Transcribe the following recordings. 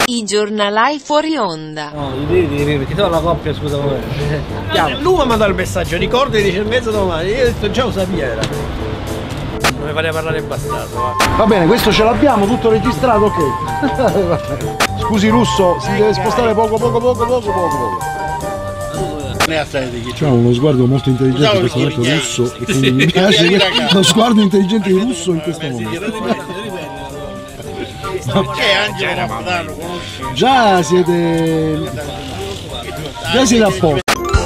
I giornalai fuori onda. No, perché tu la coppia, scusa. Lui mi ha mandato il messaggio, ricordi 10:30 domani. Io ho detto già lo sapevo era. Non mi fare parlare il bastardo. Va bene, questo ce l'abbiamo, tutto registrato, ok. Scusi Russo, si deve spostare poco. C'ha uno sguardo molto intelligente in questo momento Russo e quindi mi piace lo sguardo intelligente di Russo in questo momento. C'è Angelo Capodanno, conosci? Già siete a posto.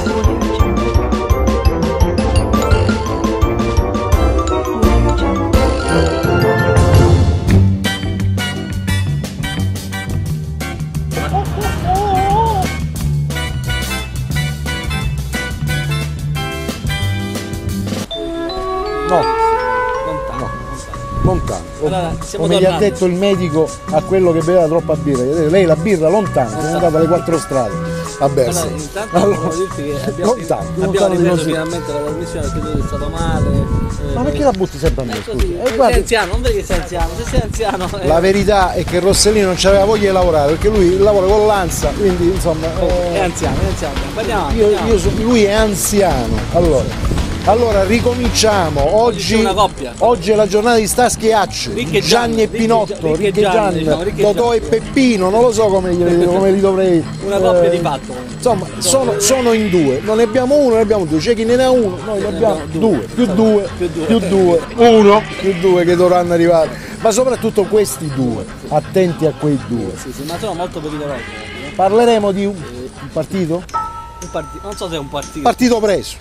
Lontano. Allora, come gli ha detto il medico a quello che beveva troppa birra, lei la birra lontano, è andata alle 4 strade a bersi. Allora, intanto volevo dirti che abbiamo ripreso finalmente la trasmissione perché tu sei stato male. Ma perché la butti sempre a me? Così, sei anziano, non vedi che sei anziano, se sei anziano. La verità è che Rossellino non aveva voglia di lavorare perché lui lavora con l'ANSA, quindi insomma. È anziano. Lui è anziano. Allora ricominciamo, oggi è la giornata di Starsky e Hutch, Gianni e Pinotto, Ricche e Gianni, Totò e Peppino, non lo so come li dovrei... Una coppia di fatto. Insomma, sono in due, non ne abbiamo uno, ne abbiamo due, c'è chi ne ha uno, noi ne abbiamo due, più due, uno, più due che dovranno arrivare, ma soprattutto questi due, attenti a quei due. Sì, ma sono molto pericolosi. Parleremo di un partito? Non so se è un partito. Partito preso.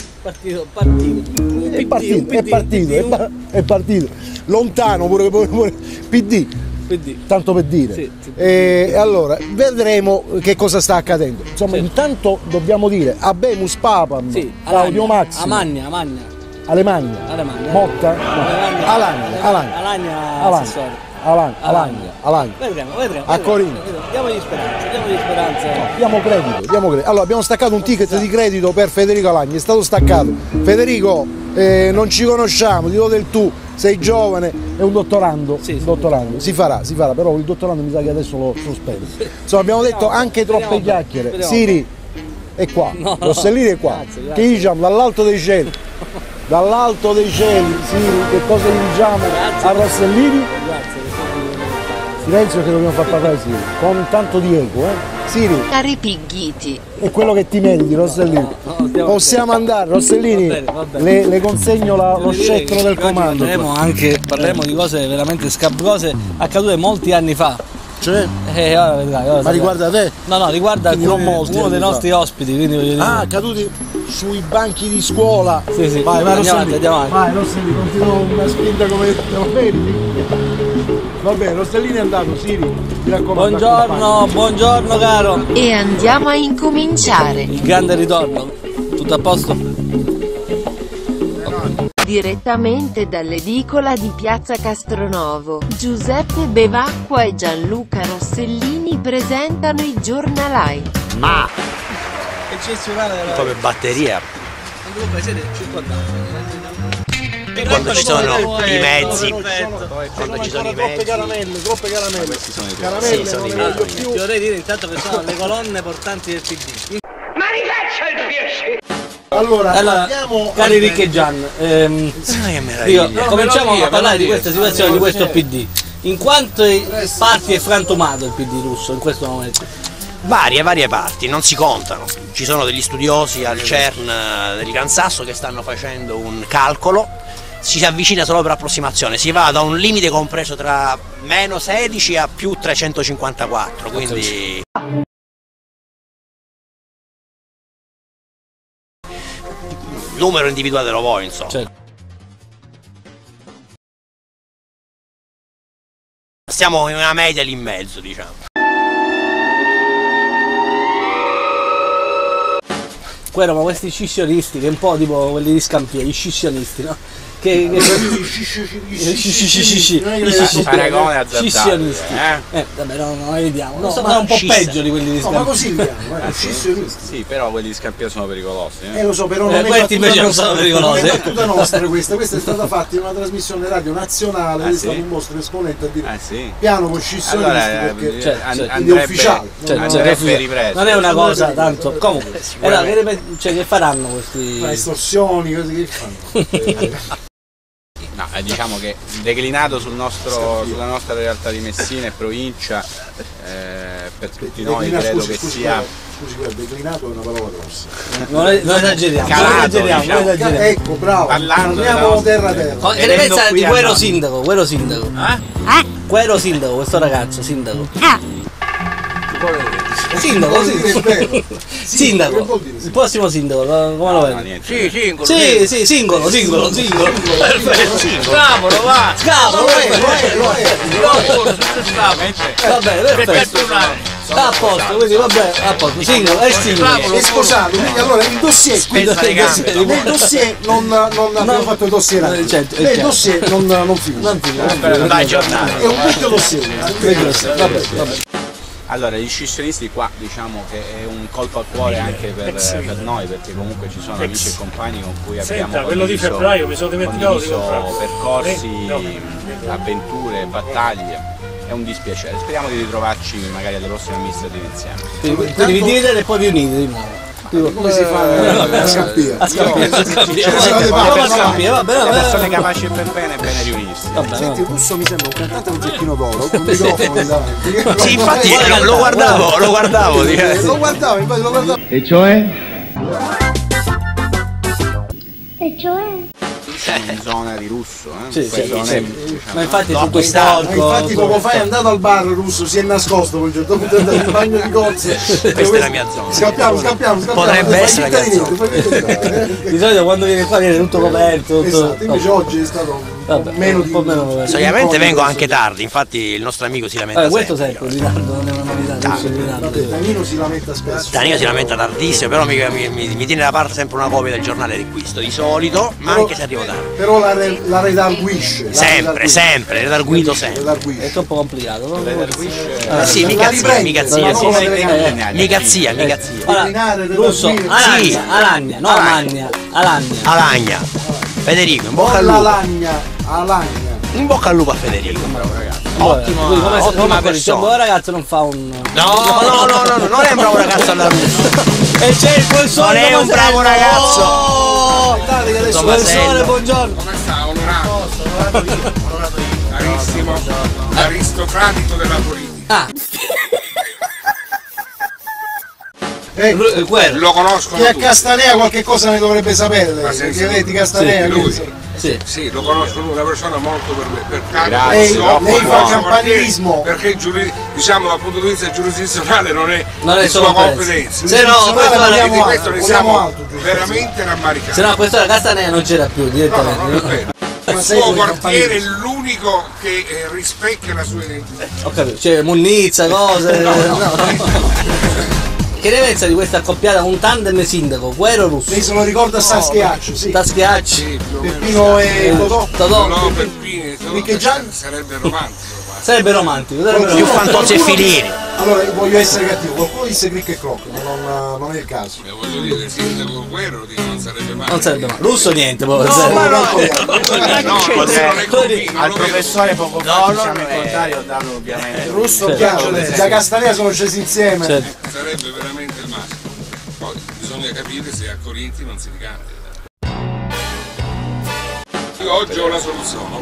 È partito. Lontano pure PD. Tanto per dire. Sì. E allora vedremo che cosa sta accadendo. Insomma, intanto dobbiamo dire Habemus Papam, Claudio Massimo. Alemagna. Motta? Alagna. Vedremo. A Corinto. Diamogli speranza. Diamo credito. Allora abbiamo staccato un ticket di credito per Federico Alagna, è stato staccato. Federico, non ci conosciamo, ti do del tu, sei giovane, è un dottorando. Dottorando. Si farà, però il dottorando mi sa che adesso lo sospende. Insomma, abbiamo detto anche troppe chiacchiere. Siri è qua, Rossellini è qua. Grazie. Che diciamo dall'alto dei cieli? Siri, che cosa gli diciamo a Rossellini? Grazie. Silenzio che dobbiamo far parlare Siri, con tanto di eco, Siri. Cari pigghiti. È quello che ti meriti, Rossellini. Possiamo andare, Rossellini, va bene. Le consegno lo scettro del comando. Parleremo di cose veramente scabrose accadute molti anni fa. Cioè? Ora vedrai. Ma riguarda te? No, riguarda uno dei nostri ospiti, quindi voglio dire. Ah, caduti sui banchi di scuola. Sì. Vai, andiamo avanti. Vai, Rossellini, continuo una spinta come te lo meriti. Va bene, Rossellini è andato, Siri, mi raccomando. Buongiorno caro. E andiamo a incominciare. Il grande ritorno. Tutto a posto? Direttamente dall'edicola di Piazza Castronovo, Giuseppe Bevacqua e Gianluca Rossellini presentano i giornalai. Ma Eccezionale come batteria. Comunque siete circondati. Quando ci sono i mezzi, troppe caramelle. Sì, sono i miei. Ti vorrei dire intanto che sono le colonne portanti del PD. Ma rifaccia il piacere! Allora Andiamo cari Ricche e Gian, cominciamo a parlare di questa situazione, di questo PD. In quante parti è frantumato il PD russo in questo momento? Varie parti, non si contano. Ci sono degli studiosi al CERN del Gran Sasso che stanno facendo un calcolo, si avvicina solo per approssimazione, si va da un limite compreso tra -16 a più 354, quindi... numero individuale lo vuoi, insomma. Certo. Stiamo in una media lì in mezzo, diciamo. Poi erano questi scissionisti che è un po' tipo quelli di Scampia, gli scissionisti, no? paragone azzardato. Vabbè, non vediamo. No, ma è un po' peggio di quelli di Scampia. Ma così li chiamo, scissionisti. Sì, però quelli di Scampia sono pericolosi. Lo so, però non questi invece non sono pericolosi. Non è battuta nostra questa è stata fatta in una trasmissione radio nazionale, è stato un vostro esponente a dire piano con scissionisti perché è ufficiale. Non è una cosa tanto. Comunque, che faranno questi? Estorsioni, cose che fanno. No, diciamo che declinato sulla nostra realtà di Messina e provincia, per tutti noi credo che sia. Scusi, declinato è una parola grossa. Non esageriamo. Ecco, bravo. Andiamo terra a terra. E ne pensa di Guero Sindaco? Guero Sindaco, questo ragazzo, Sindaco. Sindaco, il prossimo sindaco, come lo vedi? Sì, singolo. Perfetto. Scapolo, va! Va bene, perfetto. A posto, quindi vabbè, a posto, singolo, è singolo. Sposato, quindi allora il dossier nel dossier non abbiamo fatto il dossier nel dossier non finisce. Dai giornale. È un vecchio dossier. Vabbè. Allora, gli scissionisti qua diciamo che è un colpo al cuore anche per noi, perché comunque ci sono amici e compagni con cui abbiamo quello di febbraio mi sono dimenticato di percorsi, avventure, battaglie. È un dispiacere, speriamo di ritrovarci magari alle prossime amministrative insieme. Quindi vi dividete e poi vi unite di nuovo. Come si fa a Scampia? A Scampia, le persone capaci per bene è bene riunirsi. Senti, il Russo mi sembra un cantante con Zecchino d'Oro, con un microfono davanti. Sì, infatti lo guardavo. Lo guardavo. E cioè? In zona di Russo, ma infatti su quest'orco. Infatti poco fa è andato al bar Russo, si è nascosto a un certo punto, è andato in bagno di cozze. Questa è la mia zona. Scappiamo. Potrebbe essere la mia zona. Di solito quando viene qua viene tutto coperto. Esatto, invece oggi è stato meno di solitamente vengo anche tardi, infatti il nostro amico si lamenta questo sempre. sempre, non è una novità. Danilo si lamenta spesso. Danilo si lamenta tardissimo, però mi tiene da parte sempre una copia del giornale di acquisto, di solito, ma anche se arrivo tardi. Però la redarguisce. Sempre, redarguito sempre. È troppo complicato, no? Sì, mica zia. Russo, Alagna. Federico, in bocca al lupo. Alagna. In bocca al lupo a Federico. Ottima persona. Un buon ragazzo non fa un. No, non è un bravo ragazzo alla Russo. E c'è il professore. Non è un bravo ragazzo. Professore, buongiorno. Come sta? Onorato io. Carissimo, aristocratico della politica. Lo conosco. Chi a Castanea qualche cosa ne dovrebbe sapere, perché lei di Castanea. Sì, lo conosco, lui è una persona molto per lei fa campanilismo perché diciamo dal punto di vista giurisdizionale non è sua competenza. Se no, di questo ne siamo veramente rammaricati. Se no, questa la Castanea non c'era più direttamente. Il suo quartiere è l'unico che rispecchia la sua identità. Ho capito, c'è munnizza, cose. Che ne pensa di questa accoppiata, un tandem sindaco, Guero Russo? Lei se lo ricorda Saschiaccio, sì. Saschiacci. Peppino e Totò. No, Peppino e Totò sarebbe romantico. Sarebbe romantico. Più Fantozzi e Filini. Allora, voglio essere cattivo, qualcuno disse Crick e Croc, ma non è il caso. Voglio dire, sindaco Guero non sarebbe male. Non sarebbe male. Russo niente, poi. Al professore poco fa siamo incontrati, ho dato ovviamente. Russo chiaro, da Castanea sono scesi insieme. Sarebbe veramente il massimo. Poi bisogna capire se a Corinti non si ricambia. Io oggi ho la soluzione.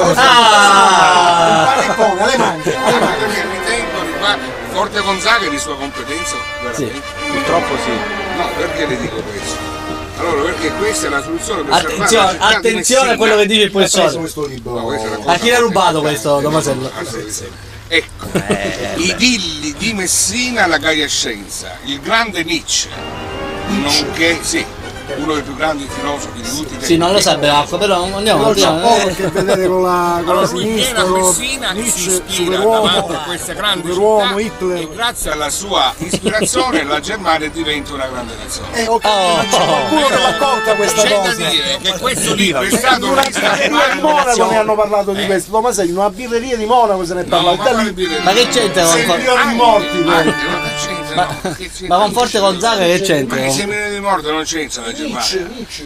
Le mani. Perché ritengo Forte Gonzaga di sua competenza veramente. Purtroppo sì. No, perché le dico questo? Allora, perché questa è la soluzione per attenzione a quello che dice il professore. A chi l'ha rubato questo, Tomasello? Ecco, i dilli di Messina alla Gaia Scienza, il grande Nietzsche, nonché uno dei più grandi filosofi di tutti i tempi. Sì, non lo sa Bevacqua, però andiamo. Non c'ha poco che vedere con la sinistra, Messina si ispira davanti a questa grande città e grazie alla sua ispirazione la Germania diventa una grande nazione. Qualcuno che racconta questa C'è cosa. da dire che questo libro è stato A Monaco ne hanno parlato di questo, ma sai, in una birreria di Monaco se ne è parlato. Ma che c'entra con 6 milioni di morti? Ma con Forte Gonzaga che c'entra? Ma che 6 milioni di morti non c'entra la Germania.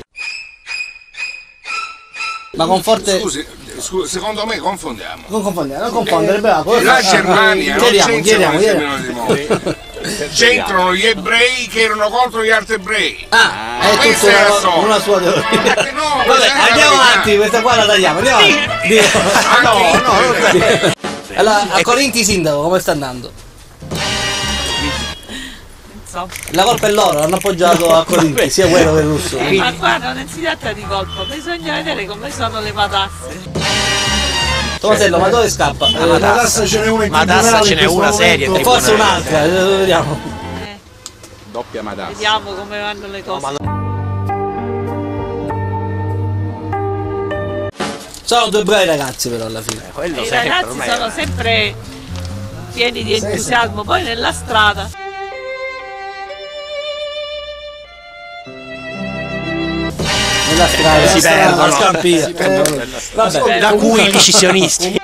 Ma con Forte... Scusi, secondo me confondiamo. Non confondere, Bevacqua. La Germania non c'entra con 6 milioni di chiediamo. morti. C'entrano gli ebrei che erano contro gli altri ebrei. È questa è la tutta storia. una sua teoria. No, Vabbè, andiamo avanti, questa qua la tagliamo, andiamo avanti. Allora, a Corinti sindaco, come sta andando? La colpa è loro, hanno appoggiato a Corinti, sia quello che il russo. Ma qua non si tratta di colpa, bisogna vedere come sono le matasse. Tomasello, ma dove scappa? Matassa ce n'è una in Matassa ce n'è una seria. Forse un'altra, vediamo. Doppia Matassa. Vediamo come vanno le cose. Sono due bravi ragazzi però alla fine. I ragazzi sono sempre pieni di entusiasmo, poi nella strada. Nella strada si perdono, scampia. Vabbè, da cui i decisionisti.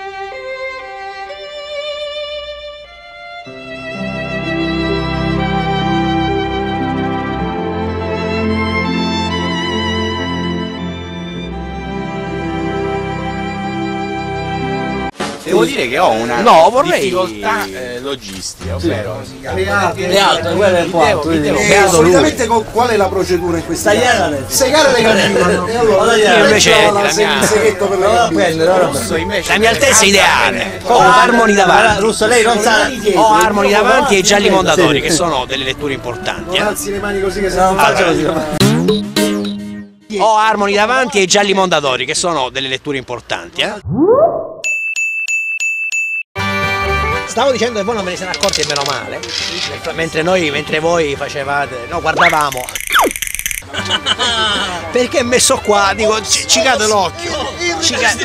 Devo dire che ho una difficoltà logistica, ovvero le altre, quello è quanto. Solitamente qual è la procedura in questa Tagliare segare le galline. E allora Io invece la mia altezza è ideale. Ho armoni davanti. Russo, lei non sa. Ho armoni davanti e gialli mondatori, che sono delle letture importanti. Non alzi le mani così che non faccio così. Ho armoni davanti e gialli mondatori, che sono delle letture importanti. Stavo dicendo che voi non ve ne siete accorti e meno male, mentre voi facevate, no, guardavamo. Perché è messo qua, dico, ci cade l'occhio. Ci cade.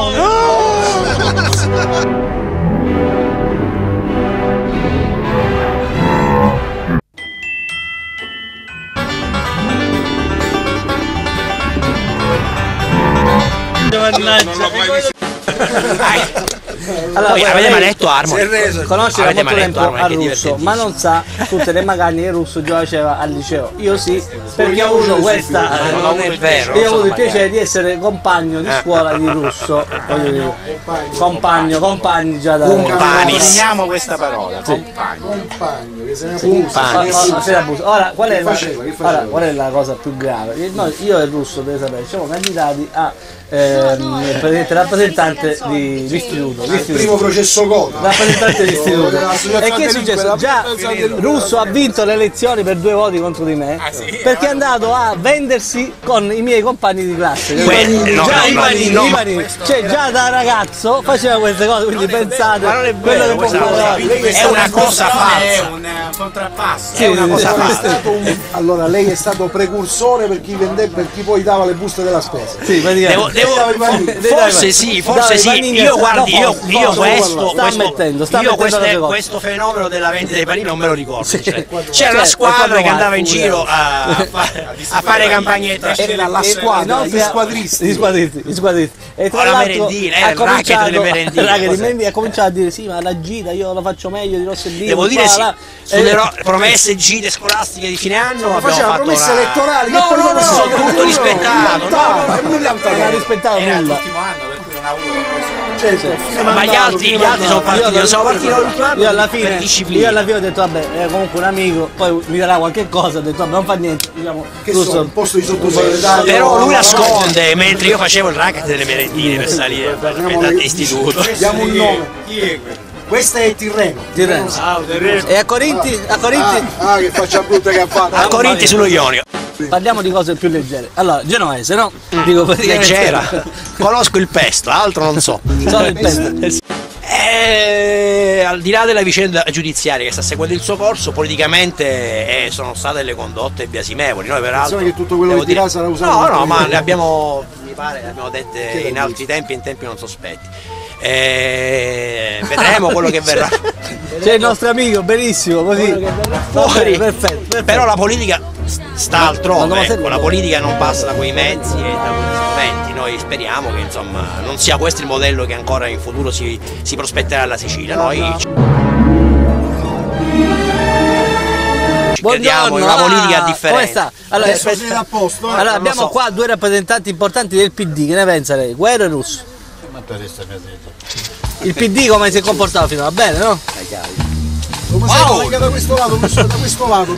Non l'ho mai visto. Allora, Poi avete mai letto Armoni? Conosce da Avete molto mai letto tempo Armoni, a che è Russo, ma non sa tutte le magagne che Russo già faceva al liceo. Io sì, perché ho avuto questa. Non è vero. Io ho avuto il piacere di essere compagno di scuola di Russo. Voglio dire, compagni già da. Definiamo questa parola. compagno che se ne Ora, qual è la cosa più grave? Io e il Russo, deve sapere, siamo candidati a rappresentante di istituto. Il primo processo Gotha. Rappresentante di istituto. E che è successo? Già Russo ha vinto le elezioni per 2 voti contro di me, perché è andato a vendersi con i miei compagni di classe. Cioè già da ragazzo faceva queste cose, quindi pensate quello che può fare. È una cosa falsa. È un contrappasso. È una cosa falsa. Allora lei è stato precursore per chi poi dava le buste della spesa. Sì, forse sì. Io guardi, questo fenomeno della vendita dei panini non me lo ricordo. C'era la squadra che andava in giro a fare campagnette. Era la squadra, gli squadristi. E tra la merendina, il racket delle merendine. Ha cominciato a dire sì, ma la gita io la faccio meglio di Rossellino. Devo dire sì. Sulle promesse gite scolastiche di fine anno faceva promesse elettorali che poi non sono tutto rispettato. Non ha rispettato nulla. L'ultimo anno per cui non ha avuto ma gli altri sono partiti io alla fine ho detto vabbè, comunque un amico poi mi darà qualche cosa, ho detto vabbè, non fa niente, diciamo, che so, un posto di sottosegretario. Però lui nasconde mentre io facevo il racket delle merendine per salire per l'istituto. Diamo un nome. Questa è Tirreno. E a Corinti? Che faccia brutta che ha fatto. A Corinti sullo Ionio. Parliamo di cose più leggere. Allora, genovese, no? Dico leggera. Conosco il pesto, altro non so. Solo il pesto. Al di là della vicenda giudiziaria che sta seguendo il suo corso, politicamente sono state delle condotte biasimevoli. Noi peraltro che tutto quello che dirà sarà usato. No, ma le abbiamo, mi pare, le abbiamo dette in altri tempi, in tempi non sospetti. Vedremo quello che verrà. C'è il nostro amico, benissimo, così. Fuori. Perfetto. Però la politica sta altrove, ecco, la politica non passa da quei mezzi e da quegli strumenti. Noi speriamo che insomma non sia questo il modello che ancora in futuro si prospetterà alla Sicilia. Noi crediamo in una politica differente. Come sta? Allora, abbiamo qua due rappresentanti importanti del PD, che ne pensa lei? Guerra e Russo? Il PD come si è comportato finora? Bene, no? Come sei anche da questo lato, da questo lato,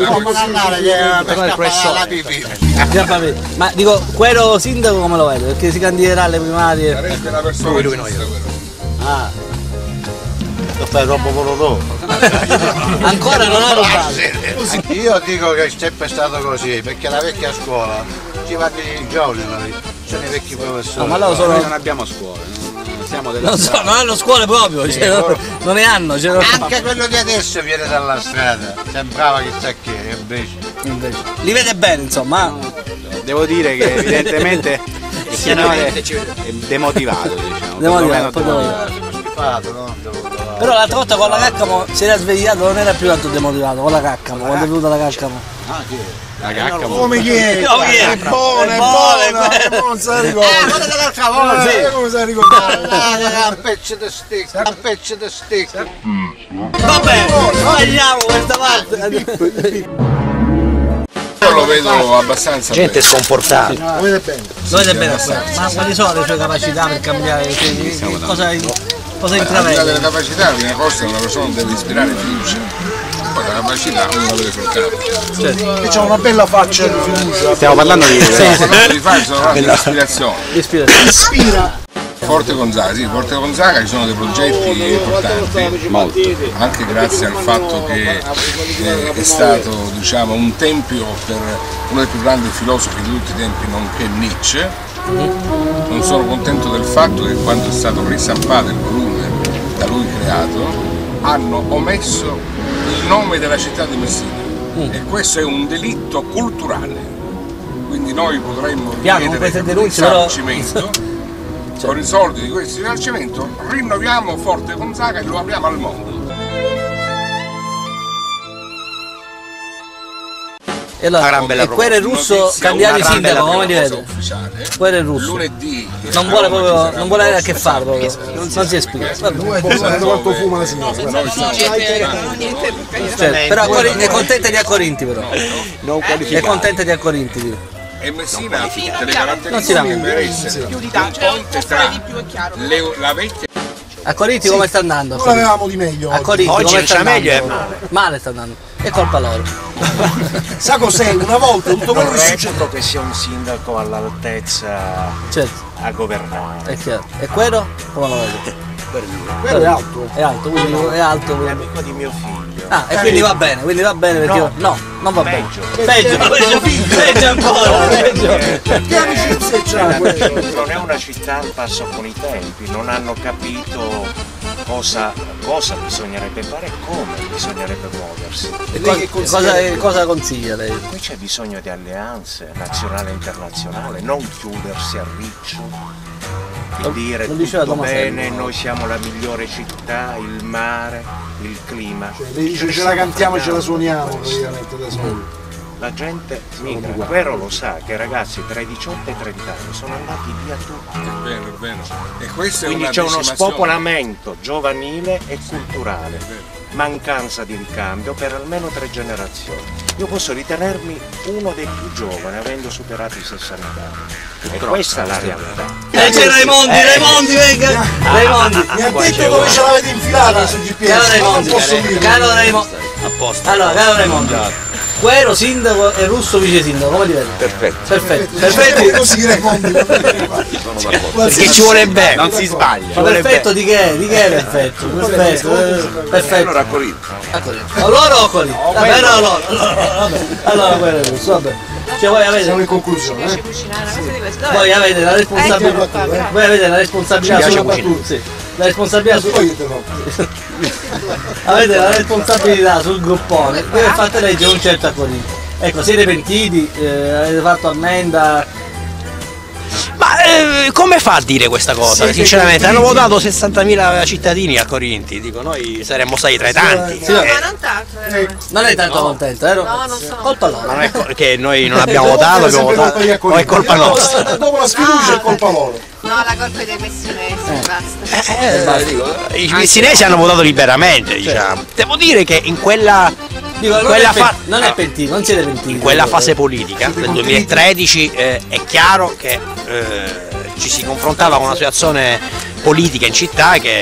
ma dico, Quero sindaco come lo vede? Perché si candiderà alle primarie? Sarebbe la persona Ah, lo fai troppo voloso. ancora non ha rubato. Io dico che è sempre stato così, perché la vecchia scuola ci vanno i giovani, sono i vecchi professori. No, ma loro sono... Noi non abbiamo scuole, non hanno scuole proprio, cioè, non ne hanno. Anche quello di adesso viene dalla strada, sembrava chissà che, invece. Li vede bene, insomma. Devo dire che evidentemente il signore è demotivato, diciamo. Però l'altra volta con la Caccamo si era svegliato, non era più tanto demotivato, con la Caccamo, quando è venuta la Caccamo. La Caccamo. Come chi è? È buona, non se la ricorda. Quella dell'altra volta, come se la ricorda? Un pezzo di stick, Vabbè, tagliamo questa parte. Io lo vedo abbastanza gente scomportata. Lo vede bene. Lo vede bene, ma quali sono le sue capacità per cambiare? Cosa intravede? delle capacità, una cosa una persona deve ispirare fiducia. Poi la capacità uno la vede sul capo. E c'ha una bella faccia di fiducia. Stiamo parlando di fare, sono parlando di ispirazione. Ispira. Forte Gonzaga, sì, Forte Gonzaga ci sono dei progetti importanti, molto, anche grazie al fatto che è stato, diciamo, un tempio per uno dei più grandi filosofi di tutti i tempi, nonché Nietzsche. Non sono contento del fatto che quando è stato ristampato il volume da lui creato hanno omesso il nome della città di Messina e questo è un delitto culturale, quindi noi potremmo chiedere il risarcimento. Con i soldi di questo risarcimento rinnoviamo Forte Gonzaga e lo apriamo al mondo. E allora, Quero e Russo cambiati sindaco, come li vede? Quero e Russo non vuole proprio, non vuole avere a che fare proprio, non si esplica. Quanto fuma la signora? Però è contenta di Accorinti però. È contenta di Accorinti. E Messina ha tutte le caratteristiche per essere un ponte tra la vecchia. A Corinti come sta andando? Non avevamo di meglio. A Corinti oggi come sta meglio andando? Male sta andando. È colpa loro. Sa cos'è? Una volta tutto quello che succede. Che sia un sindaco all'altezza a governare. È chiaro. E Quero? Come lo vede? Quello è alto. È alto, quindi è alto. È amico di mio figlio. Ah, e quindi va bene perché no, non va bene. Peggio ancora, peggio. Che amicizia c'ha? Non è una città al passo con i tempi, non hanno capito cosa bisognerebbe fare e come bisognerebbe muoversi. E cosa consiglia lei? Qui c'è bisogno di alleanze nazionale e internazionale, non chiudersi a riccio. Dire tutto bene, noi siamo la migliore città, il mare, il clima. Lei dice ce la cantiamo e ce la suoniamo praticamente da soli. La gente migra, Quero lo sa che i ragazzi tra i 18 e i 30 anni sono andati via tutti. È vero, è vero. E questo quindi è c'è uno spopolamento giovanile e culturale. Mancanza di ricambio per almeno 3 generazioni. Io posso ritenermi uno dei più giovani avendo superato i 60 anni. E questa è la realtà. C'è Raimondi, venga! Raimondi! Mi ha detto dove ce l'avete infilata sul GPS. Caro Raimondi! Apposta. Allora, caro Raimondi. Quero sindaco e Russo vice sindaco, come li vede? Perfetto. Così Raimondi. Perché ci vuole bene, non si sbaglia. Ma perfetto di che? Di che è perfetto? Perfetto. Allora a Corinto. Allora o Corinto? Allora Quero e Russo, vabbè. Cioè voi avete siamo in conclusione. Voi avete la responsabilità. Voi avete la responsabilità sulla la responsabilità avete la responsabilità sul gruppone, voi fate leggere un certo a Corinti. Ecco, siete pentiti, avete fatto ammenda. Ma come fa a dire questa cosa? Sinceramente hanno votato 60.000 cittadini a Corinti, dico noi saremmo stati tra i tanti. Ma non tanto. Non è tanto contento, vero? No, non sono. Colpa loro. Ma non è che noi non abbiamo votato, o è colpa nostra? Dopo la sfiducia è colpa loro. No, la colpa è dei messinesi, basta. I messinesi hanno votato liberamente, diciamo. Devo dire che in quella non è pentito, non siete pentiti. In quella fase politica del 2013 è chiaro che ci si confrontava con una situazione politica in città che...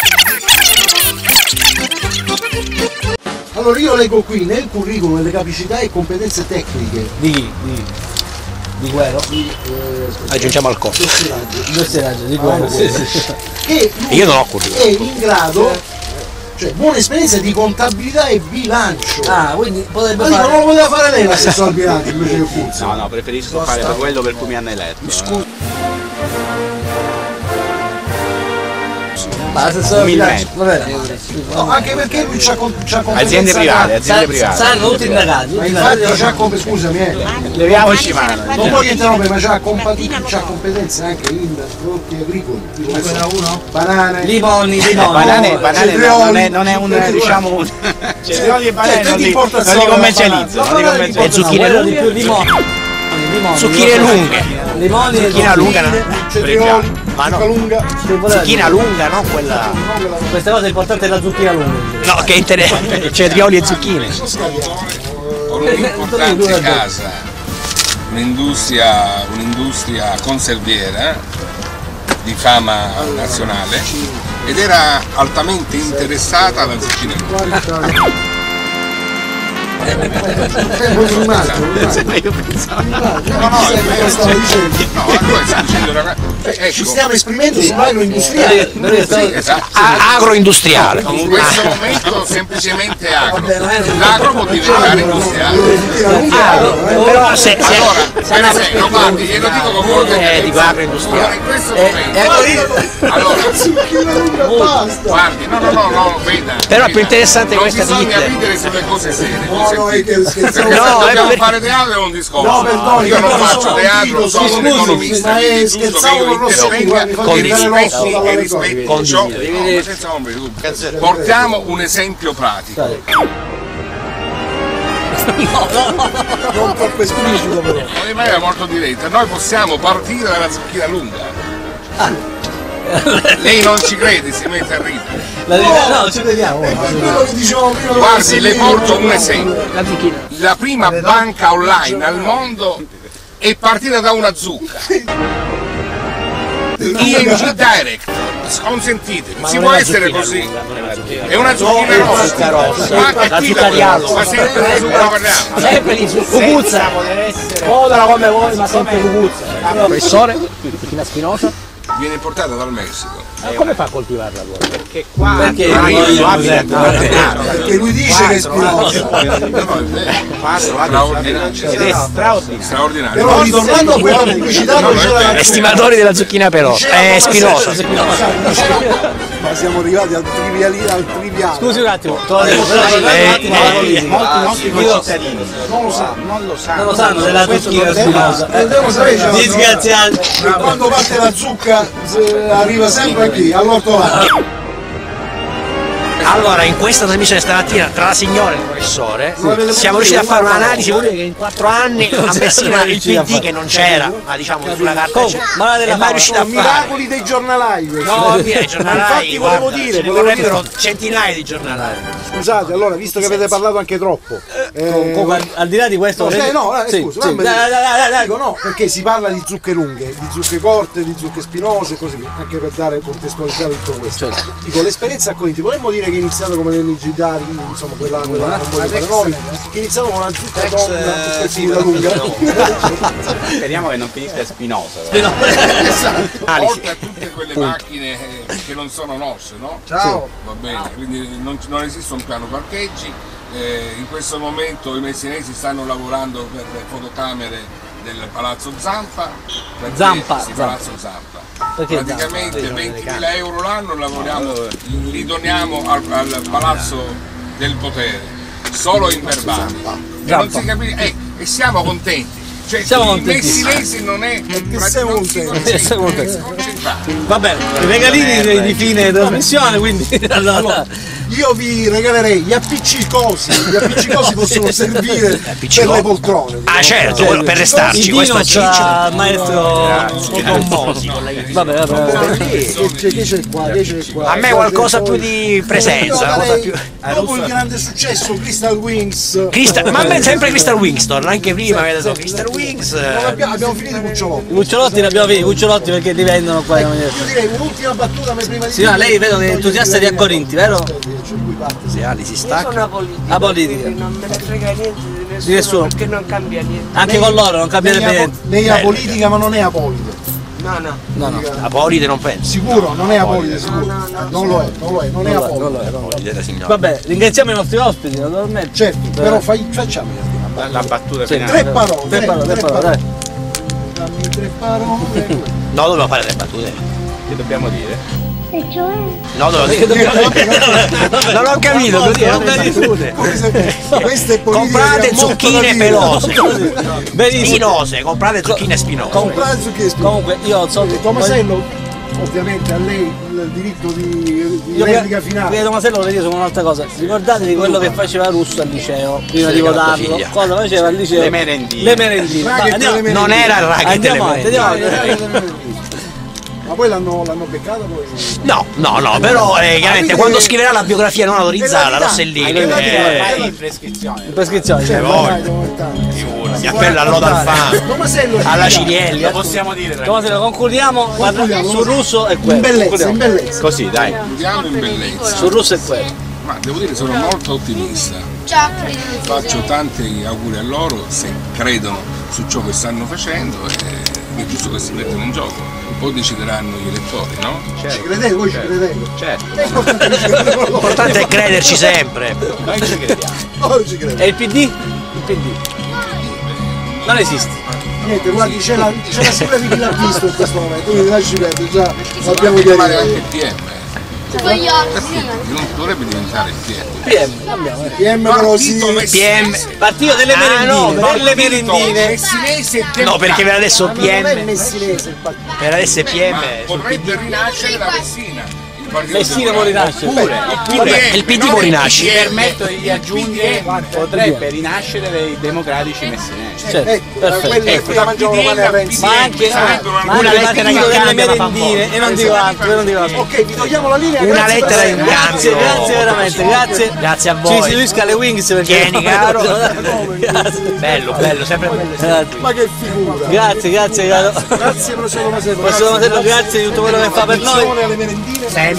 Allora io leggo qui nel curriculum le capacità e competenze tecniche di Guero? Aggiungiamo al corso. Dossieraggio di Guero. Che io non ho curriculum. È in grado, cioè buona esperienza di contabilità e bilancio. Ah, quindi potrebbe fare. Ma non lo poteva fare lei l'assessore al bilancio invece che Fuzzi? No, preferisco fare per quello per cui mi hanno eletto. Scusa. No, anche perché lui c'ha aziende private, saranno tutti indagati. Ma infatti scusami, leviamoci mano. Non voglio interrompere, ma c'ha competenze anche in prodotti agricoli. Banane, limoni. Banane non è un, diciamo, un cetrioli e banane non li commercializzo. E zucchine lunghe? Zucchine lunghe. Limoni, zucchina lunga, cetrioli. Ma no, zucchina lunga, no quella. Questa cosa è importante è la zucchina lunga. No, che interessa. Cetrioli e zucchine. Ho un'importante casa, un'industria conserviera di fama nazionale ed era altamente interessata alla zucchina lunga. Ci stiamo esprimendo sull'agroindustriale. Agroindustriale. In questo momento semplicemente agro. L'agro può diventare industriale. Però se per esempio, guardi, glielo dico con molto dico agroindustriale. In questo momento guardi, no, veda. Però è più interessante questa ditta. Non bisogna ridere sulle cose serie. Dobbiamo fare teatro è un discorso. Io non faccio teatro, sono un economista, quindi è giusto che io intervenga e rispetti ciò, senza ombra di dubbio. Portiamo un esempio pratico. Non troppo esplicito però. In maniera molto diretta, noi possiamo partire dalla zucchina lunga. Lei non ci crede, si mette a ridere. No, ci crediamo. Guardi, le porto un esempio. La prima banca online al mondo è partita da una zucca. ING Direct, consentitemi, si può essere così. È una zucchina rossa. Ma che qui ma sempre di zucca parliamo. Sempre di zucca. Votala come vuoi, ma sempre cucuzza. Professore, zucchina spinosa. Viene importata dal Messico. Come fa a coltivarla allora? Perché qua perché lui dice che è spinosa. Straordinario. Però ritornando a quella pubblicità non c'era. Estimatori della zucchina però è spinosa. Ma siamo arrivati al triviale. Scusi un attimo, molti nostri concittadini non lo sanno della zucchina spinosa. Devo sapere, disgraziati. Quando parte la zucca arriva sempre qui, all'ortolano. Allora, in questa trasmissione stamattina tra la signora e il professore siamo riusciti a fare un'analisi, vuol dire che in 4 anni a Messina il PD che non c'era, ma diciamo sulla carta c'era, è mai riuscito a fare. Miracoli dei giornalai. No, i giornalai, infatti volevo dire, vorrebbero centinaia di giornalai. Scusate, allora, visto che avete parlato anche troppo, al di là di questo, scusa, no, perché si parla di zucche lunghe, di zucche corte, di zucche spinose, così via, anche per dare contestualizzare tutto questo. Dico, l'esperienza a Corinti, vorremmo dire che è iniziato come l'NG Dari, insomma quella che è iniziato con una zucca donna lunga. Speriamo che non finisca spinosa. Oltre a tutte quelle macchine che non sono nostre, no? Ciao! Va bene, quindi non esiste un piano parcheggi. In questo momento i messinesi stanno lavorando per le fotocamere del Palazzo Zampa. Zampa. Palazzo Zampa. praticamente 20.000 euro l'anno lavoriamo, li doniamo al Palazzo del Potere, solo in verbali. E non si capisce, e siamo contenti. Cioè, i messinesi non è non si va bene, i regalini di fine trasmissione, quindi allora io vi regalerei gli appiccicosi. Gli appiccicosi possono servire per le poltrone. Ah certo, quello per restarci, questo è ciccio. Maestro Commosi. Vabbè. Che c'è qua? A me qualcosa più di presenza. Dopo il grande successo Crystal Wings. Ma a me sempre Crystal Wings torna, anche prima vedo Crystal Wings. Abbiamo finito i cucciolotti. I cucciolotti ne abbiamo finiti, i cucciolotti perché li vendono qua. Io direi un'ultima battuta prima di... Signora, lei vedo che è entusiasta di Accorinti, vero? Se Ali si stacca. Io sono la politica. Non me ne frega niente di nessuno. Perché non cambia niente. Anche con loro non cambierebbe niente. Lei è apolitica ma non è apolita. No. Apolide non penso. Sicuro, non è apolide, sicuro. Non lo è, non è apolide. Vabbè, ringraziamo i nostri ospiti, naturalmente. Certo, però facciamo la battuta finale. Tre parole. Dammi 3 parole. No, dobbiamo fare 3 battute. Che dobbiamo dire? No, non ho capito, comprate zucchine pelose, spinose, comprate zucchine spinose. Comunque io so che Tomasello, ovviamente a lei il diritto di replica finale. Tomasello vuole dire un'altra cosa, ricordatevi quello che faceva Russo al liceo prima di votarlo, cosa faceva al liceo? Le merendine. Non era il racket delle merendine. Ma poi l'hanno beccato poi? No, però chiaramente quando scriverà la biografia non autorizzata, Rossellini in prescrizione. In prescrizione, si appella all'Odalfano, alla Cirielli. Lo possiamo dire. Tomasello, concludiamo sul Russo e quello. In bellezza. Così, dai. Concludiamo in bellezza. Sul Russo e quello. Ma devo dire sono molto ottimista. Faccio tanti auguri a loro se credono su ciò che stanno facendo è giusto che si mettano in gioco. Poi decideranno gli elettori, no? Certo. Ci credete, voi ci credete? Certo. L'importante è crederci sempre. Noi ci crediamo. E il PD? Il PD. Non esiste. Niente, guardi, c'è la scuola di chi l'ha visto in questo momento, quindi lasci perdere, già l'abbiamo chiarito. Anche il PM. Non dovrebbe diventare il PM. PM però sì. Partito delle merendine. No, perché per adesso PM. Non è messinese il partito. Per adesso è PM. Potrebbe rinascere la Messina. Messina può rinascere. Il PD può rinascere. Mi permetto di aggiungere, potrebbe rinascere dei democratici messinesi. Perfetto. Ma anche una lettera che delle merendine e non dico altro, Ok, vi togliamo la linea. Una lettera in cambio. Grazie veramente, grazie a voi. Ci istituisca le Wings perché tieni caro. Bello, sempre bello. Ma che figura. Grazie caro. Grazie professor Tomasello. Professor Tomasello, grazie di tutto quello che fa per noi. Alle merendine. Sempre.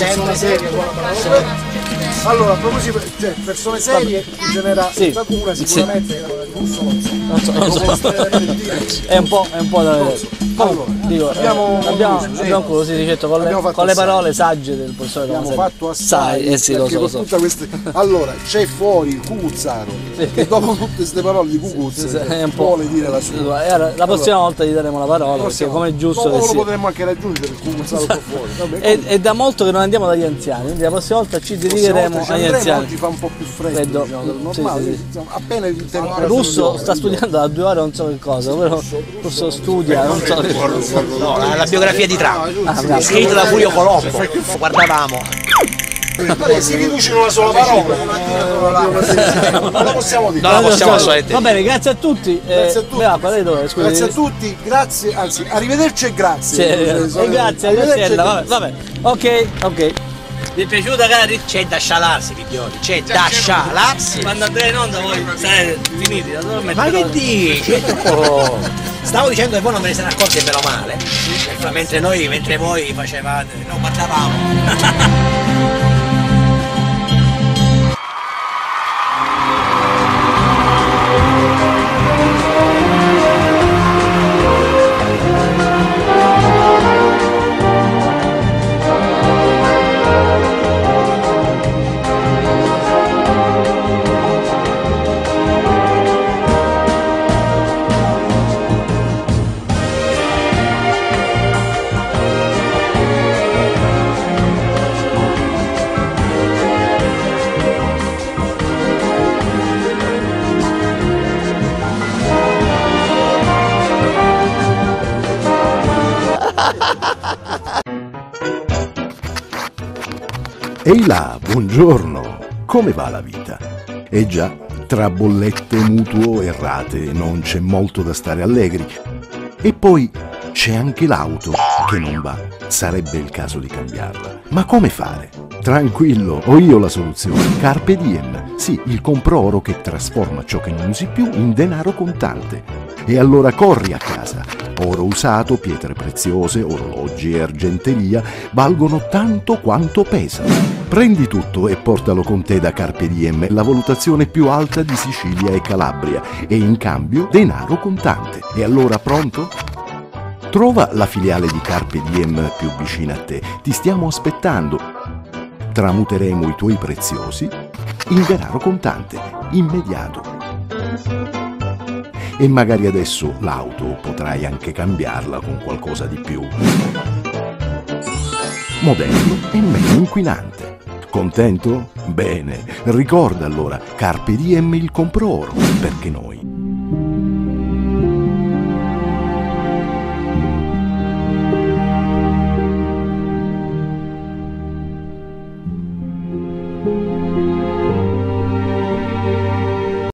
Allora, a proposito, persone serie in generale, una sicuramente non so. È un po' da vedere. Allora, dico, abbiamo così ricetto con le parole sagge del professore Tomasello. Abbiamo fatto assai, lo so. Allora, c'è fuori il Cucuzzaro, che dopo tutte queste parole di Cucuzzaro vuole dire la sua. La prossima volta gli daremo la parola, perché come è giusto che sia. Lo potremmo anche raggiungere il Cucuzzaro qua fuori. È da molto che non andiamo dagli anziani, quindi la prossima volta ci dedicheremo agli anziani. Oggi fa un po' più freddo del normale, appena il tempo. Russo sta studiando da 2 ore non so che cosa, però Russo studia, non so. No, la biografia di Trump, scritto da Furio Colombo, guardavamo. Si riduce in una sola parola, non la possiamo dire. Non la possiamo assolutamente. Va bene, grazie a tutti. Grazie a tutti, grazie, anzi, arrivederci e grazie. Grazie, vabbè. Ok. Vi è piaciuta, cari? C'è da scialarsi, figlioli, c'è da scialarsi. Quando andrei in onda voi sarete finiti, naturalmente. Ma che dici? Stavo dicendo che voi non ve ne siete accorti meno male, mentre voi facevate, non guardavamo. Ehi là, buongiorno, come va la vita? Eh già, tra bollette, mutuo e rate non c'è molto da stare allegri. E poi c'è anche l'auto che non va, sarebbe il caso di cambiarla. Ma come fare? Tranquillo, ho io la soluzione. Carpe diem, sì, il compro oro che trasforma ciò che non usi più in denaro contante. E allora corri a casa. Oro usato, pietre preziose, orologi e argenteria valgono tanto quanto pesano. Prendi tutto e portalo con te da Carpe Diem, la valutazione più alta di Sicilia e Calabria, e in cambio denaro contante. E allora pronto? Trova la filiale di Carpe Diem più vicina a te. Ti stiamo aspettando. Tramuteremo i tuoi preziosi in denaro contante, immediato. E magari adesso l'auto potrai anche cambiarla con qualcosa di più moderno e meno inquinante. Contento? Bene, ricorda allora, Carpe Diem il compro oro, perché noi